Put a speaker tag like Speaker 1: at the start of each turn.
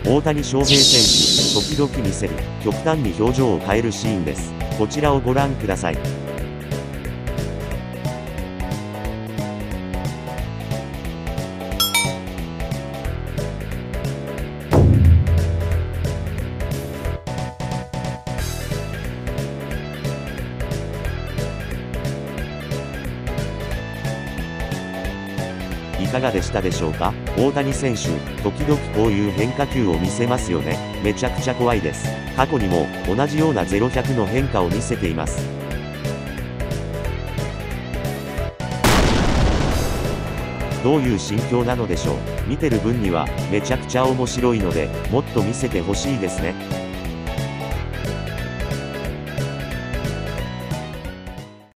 Speaker 1: 大谷翔平選手、時々見せる、極端に表情を変えるシーンです。こちらをご覧ください。いかがでしたでしょうか。大谷選手、時々こういう変化球を見せますよね。めちゃくちゃ怖いです。過去にも同じような0-100の変化を見せています。どういう心境なのでしょう。見てる分にはめちゃくちゃ面白いので、もっと見せてほしいですね。